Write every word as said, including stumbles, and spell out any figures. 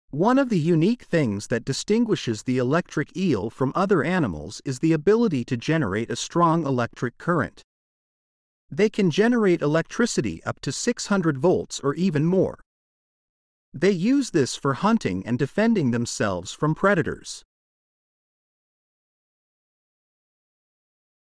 One of the unique things that distinguishes the electric eel from other animals is the ability to generate a strong electric current. They can generate electricity up to six hundred volts or even more. They use this for hunting and defending themselves from predators.